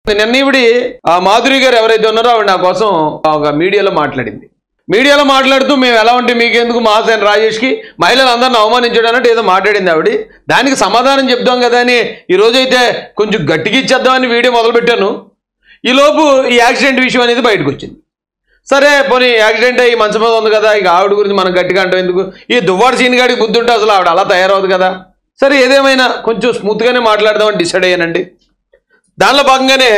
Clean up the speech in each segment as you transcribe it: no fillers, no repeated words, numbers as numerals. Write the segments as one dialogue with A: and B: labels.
A: నిన్న ఈవిడి ఆ మాధురి గారు ఎవరైతే ఉన్నారో ఆవిడ నా కోసం ఒక మీడియాలో మాట్లాడింది. మీడియాలో మాట్లాడుతూ మేము ఎలా ఉంటే మీకెందుకు మహాసేన రాజేష్కి మహిళలందరిని అవమానించడం అన్నట్టు ఏదో మాట్లాడింది ఆవిడ. దానికి సమాధానం చెప్దాం కదా అని ఈరోజైతే కొంచెం గట్టిగా ఇచ్చేద్దామని వీడియో మొదలుపెట్టాను. ఈలోపు ఈ యాక్సిడెంట్ విషయం అనేది బయటకు వచ్చింది. సరే పోనీ యాక్సిడెంట్ అయ్యి మంచం మీద ఉంది కదా, ఇక ఆవిడ గురించి మనం గట్టిగా అంటాం ఎందుకు, ఈ దువ్వాడు సీన్ గాడికి బుద్ధి ఉంటే అసలు ఆవిడ అలా తయారవుదు కదా. సరే ఏదేమైనా కొంచెం స్మూత్గానే మాట్లాడదామని డిసైడ్ అయ్యానండి. దానిలో భాగంగానే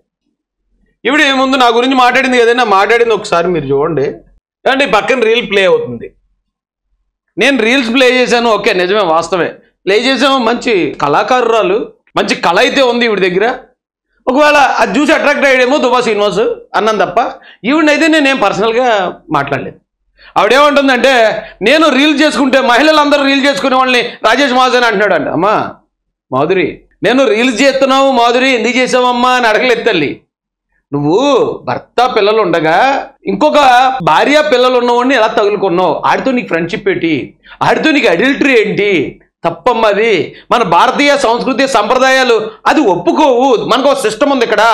A: ఈవిడ ముందు నా గురించి మాట్లాడింది కదన్నా, మాట్లాడింది ఒకసారి మీరు చూడండి. అంటే పక్కన రీల్ ప్లే అవుతుంది. నేను రీల్స్ ప్లే చేశాను, ఓకే నిజమే వాస్తవమే ప్లే చేసాము. మంచి కళాకారురాలు, మంచి కళ అయితే ఉంది ఈవిడ దగ్గర. ఒకవేళ అది చూసి అట్రాక్ట్ అయ్యాడేమో దువ్వా శ్రీనివాస్ అన్నాను తప్ప ఈవిడనైతే నేనేం పర్సనల్గా మాట్లాడలేదు. ఆవిడేమంటుందంటే నేను రీల్ చేసుకుంటే మహిళలందరూ రీల్ చేసుకునే వాళ్ళని రాజేష్ మహాసేన అంటున్నాడు అంట. అమ్మా మాధురి, నేను రీల్స్ చేస్తున్నావు మాధురి ఎందుకు చేసావమ్మా అని అడగలేదు తల్లి. నువ్వు భర్త పిల్లలు ఉండగా ఇంకొక భార్య పిల్లలు ఉన్నవాడిని ఎలా తగులుకున్నావు, ఆడితో నీకు ఫ్రెండ్షిప్ ఏంటి, ఆడితో నీకు అడల్టరీ ఏంటి, తప్పమ్మా అది. మన భారతీయ సంస్కృతి సంప్రదాయాలు అది ఒప్పుకోవు. మనకు ఒక సిస్టమ్ ఉంది ఇక్కడ.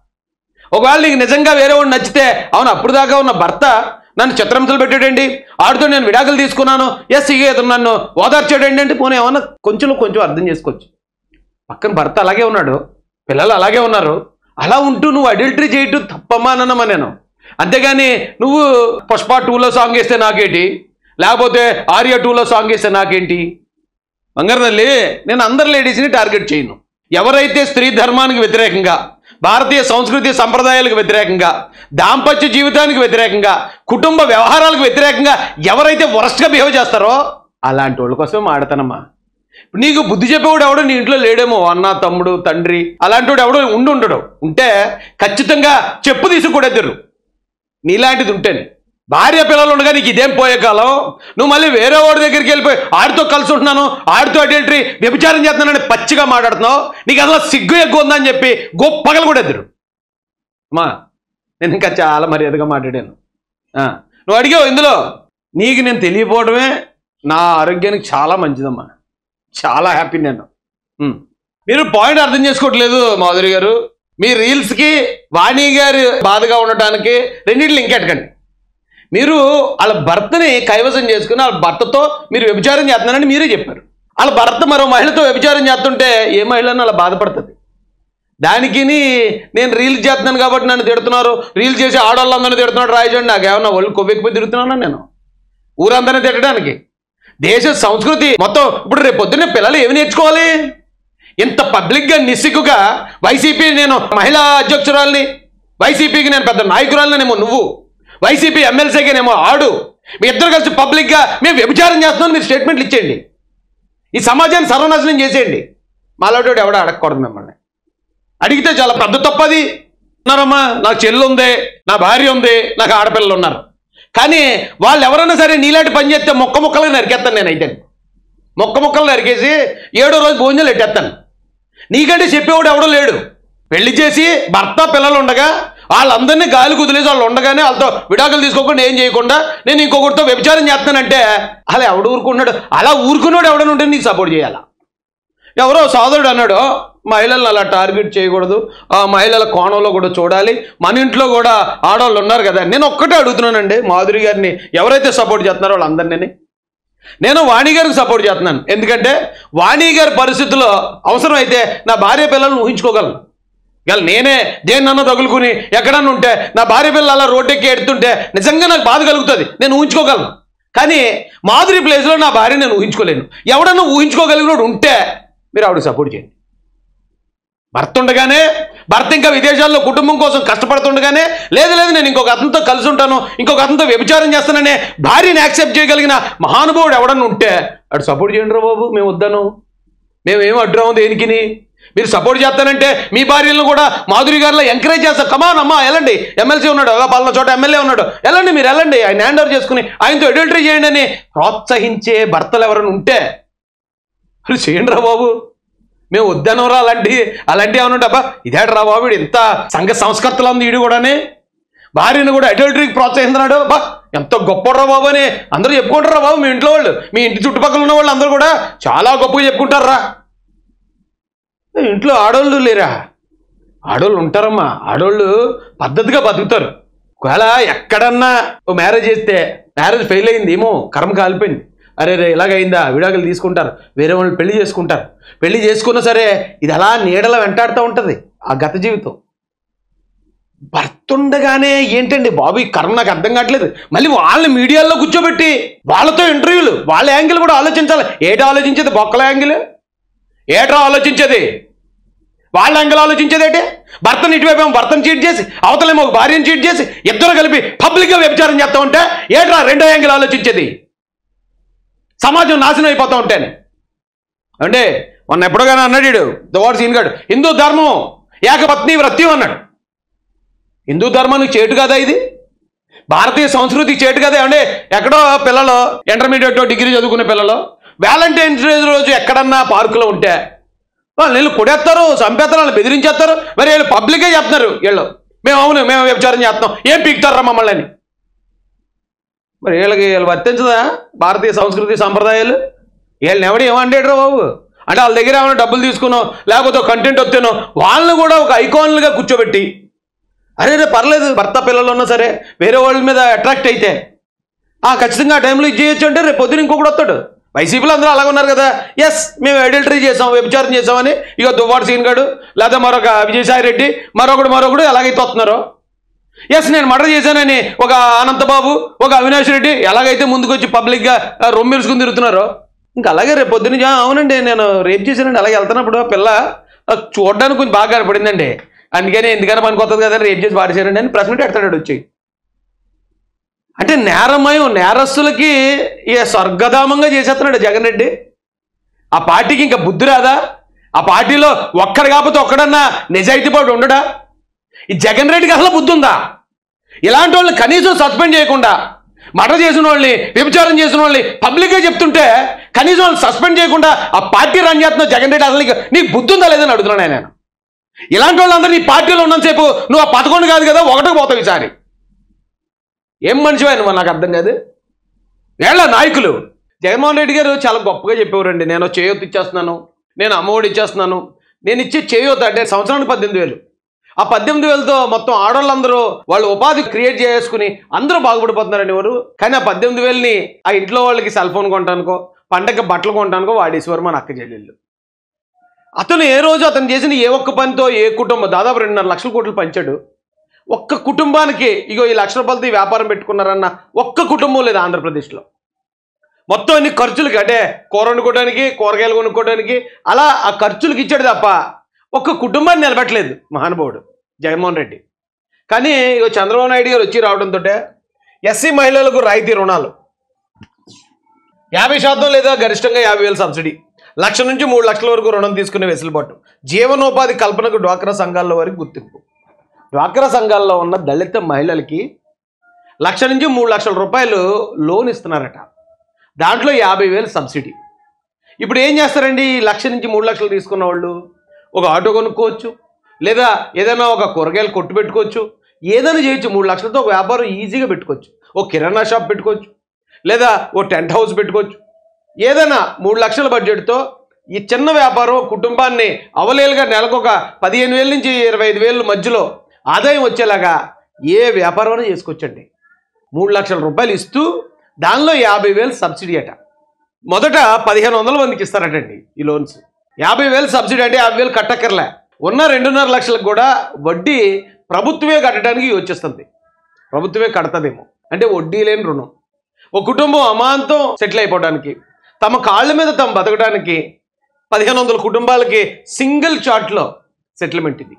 A: ఒకవేళ నీకు నిజంగా వేరే వాడు నచ్చితే అవును అప్పుడు దాకా ఉన్న భర్త నన్ను చిత్రహింసలు పెట్టాడండి, ఆడితో నేను విడాకులు తీసుకున్నాను, ఎస్ ఇక నన్ను ఓదార్చాడండి అంటే పోనీ ఏమన్నా కొంచెం అర్థం చేసుకోవచ్చు. పక్కన భర్త అలాగే ఉన్నాడు, పిల్లలు అలాగే ఉన్నారు, అలా ఉంటూ నువ్వు అడల్టరీ చేయటం తప్పమ్మా అన్నమా నేను. అంతేగాని నువ్వు పుష్ప 2లో సాంగ్ వేస్తే నాకేంటి, లేకపోతే ఆర్య 2లో సాంగ్ వేస్తే నాకేంటి. బంగారు తల్లి, నేను అందరు లేడీస్ని టార్గెట్ చేయను. ఎవరైతే స్త్రీ ధర్మానికి వ్యతిరేకంగా, భారతీయ సంస్కృతి సంప్రదాయాలకు వ్యతిరేకంగా, దాంపత్య జీవితానికి వ్యతిరేకంగా, కుటుంబ వ్యవహారాలకు వ్యతిరేకంగా ఎవరైతే వరస్ట్గా బిహేవ్ చేస్తారో అలాంటి వాళ్ళ కోసమే మాడతానమ్మా. నీకు బుద్ధి చెప్పేవాడు ఎవడో నీ ఇంట్లో లేడేమో, అన్న తమ్ముడు తండ్రి అలాంటి వాడు ఎవడో ఉండడు. ఉంటే ఖచ్చితంగా చెప్పు తీసుకుడెద్దరు నీలాంటిది ఉంటేనే. భార్య పిల్లలు ఉండగా నీకు ఇదేం పోయే కాలం, నువ్వు మళ్ళీ వేరే వాడి దగ్గరికి వెళ్ళిపోయి ఆడితో కలిసి ఉంటున్నాను, ఆడితో అడల్టరీ వ్యభిచారం చేస్తున్నానని పచ్చిగా మాట్లాడుతున్నావు. నీకు అసలు సిగ్గు ఎక్కువ ఉందని చెప్పి గొప్పగలు కూడా ఎదురు. అమ్మా నేను ఇంకా చాలా మర్యాదగా మాట్లాడాను. నువ్వు అడిగావు ఇందులో, నీకు నేను తెలియపోవడమే నా ఆరోగ్యానికి చాలా మంచిదమ్మా, చాలా హ్యాపీ నేను. మీరు పాయింట్ అర్థం చేసుకోవట్లేదు మాధురి గారు. మీ రీల్స్కి వాణి గారు బాధగా ఉండటానికి రెండింటిని ఇంకెట్టకండి. మీరు వాళ్ళ భర్తని కైవసం చేసుకుని వాళ్ళ భర్తతో మీరు వ్యభిచారం చేస్తున్నారని మీరే చెప్పారు. వాళ్ళ భర్త మరో మహిళతో వ్యభిచారం చేస్తుంటే ఏ మహిళని అలా బాధపడుతుంది. దానికి నేను రీల్స్ చేస్తున్నాను కాబట్టి నన్ను తిడుతున్నారు, రీల్స్ చేసి ఆడవాళ్ళందరినీ తిడుతున్నాడు రాయచండి. నాకేమన్నా ఒళ్ళు కొవ్వెక్కిపోయి తిరుగుతున్నాను నేను ఊరందరినీ తిట్టడానికి. దేశ సంస్కృతి మొత్తం ఇప్పుడు రేపు పొద్దున్నే పిల్లలు ఏమి నేర్చుకోవాలి? ఇంత పబ్లిక్గా నిస్సిగ్గుగా వైసీపీ నేను మహిళా అధ్యక్షురాలని, వైసీపీకి నేను పెద్ద నాయకురాలనేమో నువ్వు, వైసీపీ ఎమ్మెల్సీగానేమో ఆడు, మీ ఇద్దరు కలిసి పబ్లిక్గా మేము వ్యభిచారం చేస్తున్నాం మీరు స్టేట్మెంట్లు ఇచ్చేయండి. ఈ సమాజాన్ని సర్వనాశనం చేసేయండి. మాలాంటి ఎవడో అడగకూడదు మిమ్మల్ని. అడిగితే చాలా పెద్ద తప్పది. ఉన్నారమ్మా, నాకు చెల్లు ఉంది, నా భార్య ఉంది, నాకు ఆడపిల్లలు ఉన్నారు. కానీ వాళ్ళు ఎవరైనా సరే నీలాంటి పని చేస్తే మొక్కలు నరికేస్తాను. నేనైతే మొక్కలు నరికేసి 7వ రోజు భోజనాలు ఎట్టేస్తాను. నీకంటే చెప్పేవాడు ఎవడో లేడు. పెళ్లి చేసి భర్త పిల్లలు ఉండగా వాళ్ళందరినీ గాలి కుదిలేసి వాళ్ళు ఉండగానే వాళ్ళతో విడాకులు తీసుకోకుండా ఏం చేయకుండా నేను ఇంకొకరితో వ్యభిచారం చేస్తానంటే అలా ఎవడు ఊరుకున్నాడు? అలా ఊరుకున్నాడు ఎవడని ఉంటే నీకు సపోర్ట్ చేయాలా? ఎవరో సోదరుడు అన్నాడు మహిళలను అలా టార్గెట్ చేయకూడదు, ఆ మహిళల కోణంలో కూడా చూడాలి, మన ఇంట్లో కూడా ఆడవాళ్ళు ఉన్నారు కదా. నేను ఒక్కటే అడుగుతున్నానండి మాధురి గారిని, ఎవరైతే సపోర్ట్ చేస్తున్నారో వాళ్ళందరినీ. నేను వాణి గారికి సపోర్ట్ చేస్తున్నాను. ఎందుకంటే వాణి గారి పరిస్థితుల్లో అవసరం అయితే నా భార్య పిల్లలను ఊహించుకోగలను. ఇవాళ నేనే దేన్నన్నా తగులుకుని ఎక్కడన్నా ఉంటే నా భార్య పిల్లలు అలా రోడ్డెక్కి ఎడుతుంటే నిజంగా నాకు బాధ కలుగుతుంది, నేను ఊహించుకోగలను. కానీ మాధురి ప్లేస్లో నా భార్య నేను ఊహించుకోలేను. ఎవడన్నా ఊహించుకోగలిగినోడు ఉంటే మీరు ఆవిడకి సపోర్ట్ చేయండి. భర్త ఉండగానే, భర్త ఇంకా విదేశాల్లో కుటుంబం కోసం కష్టపడుతుండగానే లేదు నేను ఇంకొక అతనితో కలిసి ఉంటాను, ఇంకొక అతనితో వ్యభిచారం చేస్తాననే భార్యని యాక్సెప్ట్ చేయగలిగిన మహానుభావుడు ఎవడన్నా ఉంటే అటు సపోర్ట్ చేయండి రా బాబు. మేము వద్దాను, మేమేం అడ్డురాము దేనికి. మీరు సపోర్ట్ చేస్తానంటే మీ భార్యలను కూడా మాధురి గారిలో ఎంకరేజ్ చేస్తారు. కమాన్ అమ్మా వెళ్ళండి, ఎమ్మెల్సీ ఉన్నాడు, పలానా చోట ఎమ్మెల్యే ఉన్నాడు, వెళ్ళండి మీరు వెళ్ళండి, ఆయన హ్యాండ్ ఓవర్ చేసుకుని ఆయనతో అడల్టరీ చేయండి అని ప్రోత్సహించే భర్తలు ఎవరైనా ఉంటే మరి చేయండి రా బాబు. మేము వద్దనరా అలాంటివి ఏమన్నా ఉంటే అబ్బా ఇదేట్రా బాబు వీడు ఇంత సంఘ సంస్కర్తలు ఉంది వీడు కూడానే భార్యను కూడా అడల్టరీకి ప్రోత్సహిస్తున్నాడు, బా ఎంత గొప్పరా బాబు అని అందరూ చెప్పుకుంటారా బాబు. మీ ఇంట్లో వాళ్ళు, మీ ఇంటి చుట్టుపక్కల ఉన్న వాళ్ళు అందరూ కూడా చాలా గొప్పగా చెప్పుకుంటారా. ఇంట్లో ఆడవాళ్ళు లేరా? ఆడోళ్ళు ఉంటారమ్మా, ఆడోళ్ళు పద్ధతిగా బతుకుతారు. ఒకవేళ ఎక్కడన్నా మ్యారేజ్ చేస్తే మ్యారేజ్ ఫెయిల్ అయింది, ఏమో కర్మ కాలిపోయింది, అరే రే ఇలాగైందా, విడాకులు తీసుకుంటారు, వేరే వాళ్ళు పెళ్లి చేసుకుంటారు. పెళ్లి చేసుకున్నా సరే ఇది అలా నీడలా వెంటాడుతూ ఉంటుంది ఆ గత జీవితం. భర్త ఉండగానే ఏంటండి బాబు ఈ కర్మ, నాకు అర్థం కావట్లేదు. మళ్ళీ వాళ్ళని మీడియాలో కూర్చోబెట్టి వాళ్ళతో ఇంటర్వ్యూలు, వాళ్ళ యాంగిల్ కూడా ఆలోచించాలి. ఏటా ఆలోచించేది? బొక్కల యాంగిల్ ఏట్రా ఆలోచించేది? వాళ్ళ యాంగిల్ ఆలోచించేది ఏంటి? భర్తను ఇటువైపు భర్తను చీట్ చేసి, అవతలేమో ఒక భార్యను చీట్ చేసి, ఇద్దరు కలిపి పబ్లిక్గా వ్యభిచారం చేస్తూ ఉంటే ఏట్రా రెండో యాంగిల్ ఆలోచించేది? సమాజం నాశనం అయిపోతూ ఉంటాను అంటే మొన్న ఎప్పుడోగానే అన్నాడు దువ్వాడ సీన్ గాడు, హిందూ ధర్మం ఏకపత్ని వ్రత్యం అన్నాడు. హిందూ ధర్మానికి చేటు కదా ఇది? భారతీయ సంస్కృతికి చేటు కదా? అంటే ఎక్కడో పిల్లలు ఇంటర్మీడియట్ డిగ్రీ చదువుకునే పిల్లలు వ్యాలంటైన్స్ డే రోజు ఎక్కడన్నా పార్కులో ఉంటే వీళ్ళు కొడేస్తారు, చంపేస్తారు, వాళ్ళు బెదిరించేస్తారు. మరి వీళ్ళు పబ్లిక్గా చెప్తున్నారు, వీళ్ళు మేము అవును మేము వ్యభిచారం చేస్తాం, ఏం పీకుతారా మమ్మల్ని అని. మరి వీళ్ళు వర్తించదా భారతీయ సంస్కృతి సంప్రదాయాలు? వీళ్ళని ఎవడు ఏమంటాడు బాబు? అంటే వాళ్ళ దగ్గర ఏమైనా డబ్బులు తీసుకున్నాం, లేకపోతే కంటెంట్ వస్తేనో వాళ్ళని కూడా ఒక ఐకాన్లుగా కూర్చోబెట్టి, అరే పర్లేదు భర్త పిల్లలు ఉన్నా సరే వేరే వాళ్ళ మీద అట్రాక్ట్ అయితే ఖచ్చితంగా ఆ టైంలో ఇది చేయొచ్చు అంటే రేపు పొద్దున ఇంకొకటి వస్తాడు. వైసీపీలో అందరూ అలాగ ఉన్నారు కదా, ఎస్ మేము అడల్టరీ చేసాం, వ్యభిచారం చేసామని ఇక దువ్వాడ సీన్ గాడు లేదా మరొక విజయసాయి రెడ్డి మరొకడు ఎలాగైతే వస్తున్నారో, ఎస్ నేను మర్డర్ చేశానని ఒక అనంతబాబు, ఒక అవినాష్ రెడ్డి ఎలాగైతే ముందుకు వచ్చి పబ్లిక్గా రొమ్మిరుసుకుని తిరుగుతున్నారో, ఇంకా అలాగే రేపు పొద్దున అవునండి నేను రేప్ చేశానండి అలాగే వెళ్తున్నప్పుడు పిల్ల చూడడానికి కొంచెం బాగా కనపడిందండి, అందుకని ఎందుకని పనికి వస్తుంది కదా రేప్ చేసి పాడేశారండి అని ప్రశ్న పెడతాడు వచ్చి. అంటే నేరమయం నేరస్తులకి ఇక స్వర్గధామంగా చేసేస్తున్నాడు జగన్ రెడ్డి. ఆ పార్టీకి ఇంకా బుద్ధి రాదా? ఆ పార్టీలో ఒక్కడు కాకపోతే ఒక్కడన్నా నిజాయితీ పాటు ఉండడా? ఈ జగన్ రెడ్డికి అసలు బుద్ధి ఉందా? ఇలాంటి వాళ్ళని కనీసం సస్పెండ్ చేయకుండా, మర్డర్ చేసిన వాళ్ళని వ్యభిచారం చేసిన వాళ్ళని పబ్లిక్గా చెప్తుంటే కనీసం వాళ్ళు సస్పెండ్ చేయకుండా ఆ పార్టీ రన్ చేస్తున్న జగన్ రెడ్డి అసలు నీకు బుద్ధి ఉందా లేదని అడుగుతున్నాను నేను. ఇలాంటి వాళ్ళందరూ నీ పార్టీలో ఉన్నంతసేపు నువ్వు ఆ 11 కాదు కదా 1కి పోతావు ఈసారి. ఏం మనిషివా నువ్వు? నాకు అర్థం కాదు. వీళ్ళ నాయకులు జగన్మోహన్ రెడ్డి గారు చాలా గొప్పగా చెప్పేవారండి, నేను చేయూత ఇచ్చేస్తున్నాను, నేను అమ్మఒడి ఇచ్చేస్తున్నాను. నేను ఇచ్చే చేయూత అంటే సంవత్సరానికి 18,000. ఆ 18,000తో మొత్తం ఆడవాళ్ళందరూ వాళ్ళు ఉపాధి క్రియేట్ చేసుకుని అందరూ బాగుపడిపోతున్నారండి ఎవరు. కానీ ఆ 18,000ని ఆ ఇంట్లో వాళ్ళకి సెల్ ఫోన్ కొనడానికో పండగకి బట్టలు కొనడానికో వాడేసేవారు మన అక్క చెల్లెళ్ళు. అతను ఏ రోజు అతను చేసిన ఏ ఒక్క పనితో ఏ కుటుంబం దాదాపు 2.5 లక్షల కోట్లు పంచాడు. ఒక్క కుటుంబానికి ఇగో ఈ 1,00,000 రూపాయలతో వ్యాపారం పెట్టుకున్నారన్న ఒక్క కుటుంబం లేదు ఆంధ్రప్రదేశ్లో. మొత్తం అన్ని ఖర్చులకి అంటే కూర వండుకోవడానికి, కూరగాయలు కొనుక్కోవడానికి అలా ఆ ఖర్చులకి ఇచ్చాడు తప్ప ఒక్క కుటుంబాన్ని నిలబెట్టలేదు మహానుభావుడు జగన్మోహన్ రెడ్డి. కానీ ఇగో చంద్రబాబు నాయుడు గారు వచ్చి రావడంతో ఎస్సీ మహిళలకు రాయితీ రుణాలు 50% లేదా గరిష్టంగా 50,000 సబ్సిడీ, 1,00,000 నుంచి 3 లక్షల వరకు రుణం తీసుకునే వెసులుబాటు, జీవనోపాధి కల్పనకు డ్వాక్రా సంఘాల వరకు గుర్తింపు. డ్వాక్రా సంఘాల్లో ఉన్న దళిత మహిళలకి 1,00,000 నుంచి 3 లక్షల రూపాయలు లోన్ ఇస్తున్నారట, దాంట్లో 50,000 సబ్సిడీ. ఇప్పుడు ఏం చేస్తారండి? 1,00,000 నుంచి 3 లక్షలు తీసుకున్న వాళ్ళు ఒక ఆటో కొనుక్కోవచ్చు, లేదా ఏదైనా ఒక కూరగాయలు కొట్టు పెట్టుకోవచ్చు, ఏదైనా చేయొచ్చు. 3 లక్షలతో ఒక వ్యాపారం ఈజీగా పెట్టుకోవచ్చు. ఓ కిరాణా షాప్ పెట్టుకోవచ్చు, లేదా ఓ టెంట్ హౌస్ పెట్టుకోవచ్చు. ఏదైనా 3 లక్షల బడ్జెట్తో ఈ చిన్న వ్యాపారం కుటుంబాన్ని అవలేలుగా నెలకు ఒక 15,000 నుంచి 25,000 మధ్యలో ఆదాయం వచ్చేలాగా ఏ వ్యాపారం చేసుకోవచ్చండి. 3 లక్షల రూపాయలు ఇస్తూ దానిలో 50,000 సబ్సిడీ అట. మొదట 1,500 మందికి ఇస్తారటండి ఈ లోన్స్. 50,000 సబ్సిడీ అంటే 50,000 కట్టక్కర్లే. ఉన్న 2.5 లక్షలకు కూడా వడ్డీ ప్రభుత్వమే కట్టడానికి వచ్చేస్తుంది, ప్రభుత్వమే కడతదేమో. అంటే వడ్డీ లేని రుణం. ఒక కుటుంబం అమాంతం సెటిల్ అయిపోవడానికి, తమ కాళ్ళ మీద తమ బతకడానికి 1,500 కుటుంబాలకి సింగిల్ షాట్లో సెటిల్మెంట్ ఇది.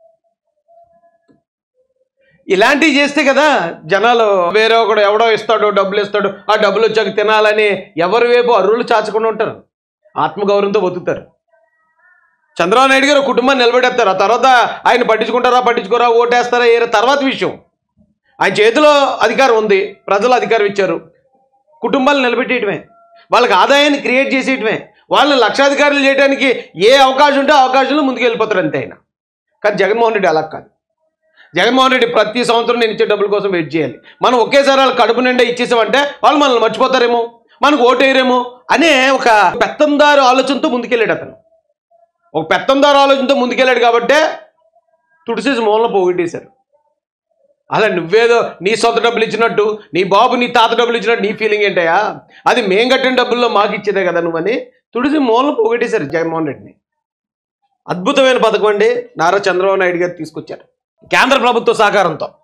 A: ఇలాంటివి చేస్తే కదా జనాలు వేరే ఒకడు ఎవడో ఇస్తాడో డబ్బులు ఇస్తాడు, ఆ డబ్బులు వచ్చాక తినాలని ఎవరి వైపు అర్రులు చాచకుండా ఉంటారు, ఆత్మగౌరవంతో బతుకుతారు. చంద్రబాబు నాయుడు గారు కుటుంబాన్ని నిలబెడతారు. ఆ తర్వాత ఆయన పట్టించుకోరా ఓటేస్తారా ఏ తర్వాత విషయం. ఆయన చేతిలో అధికారం ఉంది, ప్రజలు అధికారం ఇచ్చారు, కుటుంబాలు నిలబెట్టేయటమే, వాళ్ళకి ఆదాయాన్ని క్రియేట్ చేసేయటమే, వాళ్ళని లక్షాధికారులు చేయడానికి ఏ అవకాశం ఉంటే ఆ అవకాశంలో ముందుకు వెళ్ళిపోతారు అంతే ఆయన. కానీ జగన్మోహన్ రెడ్డి అలా కాదు. జగన్మోహన్ రెడ్డి ప్రతి సంవత్సరం నేను ఇచ్చే డబ్బుల కోసం వెయిట్ చేయాలి. మనం ఒకేసారి వాళ్ళు కడుపు నిండా ఇచ్చేసామంటే వాళ్ళు మనల్ని మర్చిపోతారేమో, మనకు ఓటేయరేమో అనే ఒక పెత్తందారు ఆలోచనతో ముందుకెళ్ళాడు అతను. ఒక పెత్తందారు ఆలోచనతో ముందుకెళ్ళాడు కాబట్టే తుడిసేసి మూలన పోగొట్టేశారు. అలా నువ్వేదో నీ సొంత డబ్బులు ఇచ్చినట్టు, నీ బాబు నీ తాత డబ్బులు ఇచ్చినట్టు నీ ఫీలింగ్ ఏంటయా? అది మేం కట్టిన డబ్బుల్లో మాకు ఇచ్చేదే కదా నువ్వని తుడిసి మూలన పోగొట్టేశారు జగన్మోహన్ రెడ్డిని. అద్భుతమైన పథకం అండి నారా చంద్రబాబు నాయుడు గారు తీసుకొచ్చారు కేంద్ర ప్రభుత్వ సహకారంతో.